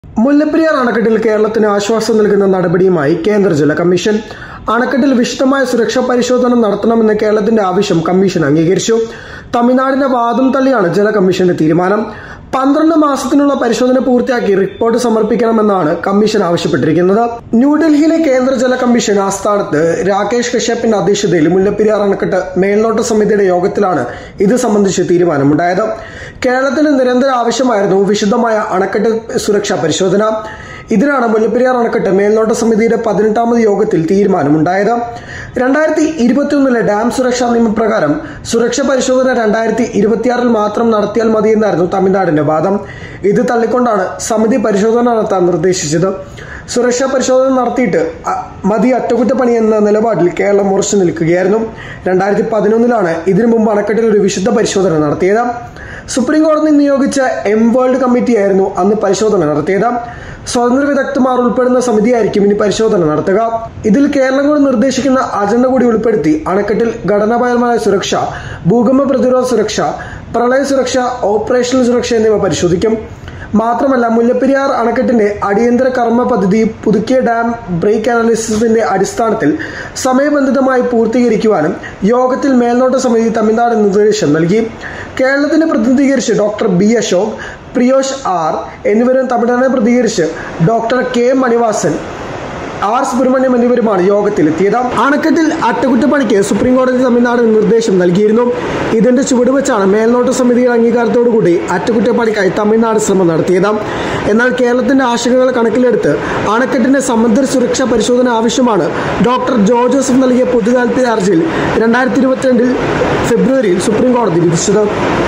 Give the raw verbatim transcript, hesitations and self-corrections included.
മുല്ലപ്പെരിയാർ അണക്കെട്ടിൽ കേരളത്തിന് ആശ്വാസം നൽകുന്ന നടപടിയുമായി കേന്ദ്ര ജല കമ്മീഷൻ. അണക്കെട്ടിൽ വിശദമായ സുരക്ഷാ പരിശോധന നടത്തണമെന്ന കേരളത്തിന്റെ ആവശ്യം കമ്മീഷൻ അംഗീകരിച്ചു. തമിഴ്നാടിന്റെ വാദം തള്ളിയാണ് ജല കമ്മീഷന്റെ തീരുമാനം. പന്ത്രണ്ട് മാസത്തിനുള്ള പരിശോധന പൂർത്തിയാക്കി റിപ്പോർട്ട് സമർപ്പിക്കണമെന്നാണ് കമ്മീഷൻ ആവശ്യപ്പെട്ടിരിക്കുന്നത്. ന്യൂഡൽഹിയിലെ കേന്ദ്ര ജല കമ്മീഷൻ ആസ്ഥാനത്ത് രാകേഷ് കശ്യപിന്റെ അധ്യക്ഷതയിൽ മുല്ലപ്പെരിയാർ അണക്കെട്ട് മേൽനോട്ട സമിതിയുടെ യോഗത്തിലാണ് ഇത് സംബന്ധിച്ച് തീരുമാനമുണ്ടായത്. കേരളത്തിന് നിരന്തര ആവശ്യമായിരുന്നു വിശദമായ അണക്കെട്ട് സുരക്ഷാ പരിശോധന. ഇതിനാണ് മുല്ലപ്പെരിയാർ അണക്കെട്ട് മേൽനോട്ട സമിതിയുടെ പതിനെട്ടാമത് യോഗത്തിൽ തീരുമാനമുണ്ടായത്. രണ്ടായിരത്തി ഇരുപത്തിയൊന്നിലെ ഡാം സുരക്ഷാ നിയമപ്രകാരം സുരക്ഷാ പരിശോധന രണ്ടായിരത്തി ഇരുപത്തിയാറിൽ മാത്രം നടത്തിയാൽ മതിയെന്നായിരുന്നു തമിഴ്നാടിന്റെ വാദം. ഇത് തള്ളിക്കൊണ്ടാണ് സമിതി പരിശോധന നടത്താൻ നിർദ്ദേശിച്ചത്. സുരക്ഷാ പരിശോധന നടത്തിയിട്ട് മതി അറ്റകുറ്റപ്പണി എന്ന നിലപാടിൽ കേരളം ഉറച്ചു നിൽക്കുകയായിരുന്നു. രണ്ടായിരത്തി പതിനൊന്നിലാണ് ഇതിനു മുമ്പ് അണക്കെട്ടിൽ ഒരു വിശദ പരിശോധന നടത്തിയത്. സുപ്രീം കോടതി നിയോഗിച്ച എം വേൾഡ് കമ്മിറ്റിയായിരുന്നു അന്ന് പരിശോധന നടത്തിയത്. സ്വതന്ത്ര വിദഗ്ധന്മാർ ഉൾപ്പെടുന്ന സമിതിയായിരിക്കും ഇനി പരിശോധന നടത്തുക. ഇതിൽ കേരളം കൂടി നിർദ്ദേശിക്കുന്ന അജണ്ട കൂടി ഉൾപ്പെടുത്തി അണക്കെട്ടിൽ ഘടനാപരമായ സുരക്ഷ, ഭൂകമ്പ പ്രതിരോധ സുരക്ഷ, പ്രളയ സുരക്ഷ, ഓപ്പറേഷണൽ സുരക്ഷ എന്നിവ പരിശോധിക്കും. മാത്രമല്ല, മുല്ലപ്പെരിയാർ അണക്കെട്ടിന്റെ അടിയന്തര കർമ്മ പദ്ധതി പുതുക്കിയ ഡാം ബ്രേക്ക് അനാലിസിസിന്റെ അടിസ്ഥാനത്തിൽ സമയബന്ധിതമായി പൂർത്തീകരിക്കുവാനും യോഗത്തിൽ മേൽനോട്ട സമിതി തമിഴ്നാട് നിർദ്ദേശം നൽകി. കേരളത്തിനെ പ്രതിനിധീകരിച്ച് doctor B Ashok, Priyosh R എന്നിവരും തമിഴ്നാടിനെ പ്രതികരിച്ച് doctor K Manivasan, R Subramaniam എന്നിവരുമാണ് യോഗത്തിലെത്തിയത്. അണക്കെട്ടിൽ അറ്റകുറ്റപ്പണിക്ക് സുപ്രീം കോടതി തമിഴ്നാടിന് നിർദ്ദേശം നൽകിയിരുന്നു. ഇതിന്റെ ചുവടുവെച്ചാണ് മേൽനോട്ട സമിതിയുടെ അംഗീകാരത്തോടുകൂടി അറ്റകുറ്റപ്പണിക്കായി തമിഴ്നാട് ശ്രമം നടത്തിയത്. എന്നാൽ കേരളത്തിന്റെ ആശങ്കകൾ കണക്കിലെടുത്ത് അണക്കെട്ടിന്റെ സമഗ്ര സുരക്ഷാ പരിശോധന ആവശ്യമാണ് ഡോക്ടർ ജോ ജോസഫ് നൽകിയ പൊതുതാൽപര്യ ഹർജിയിൽ രണ്ടായിരത്തി ഇരുപത്തിരണ്ടിൽ ഫെബ്രുവരിയിൽ സുപ്രീം കോടതി വിധിച്ചത്.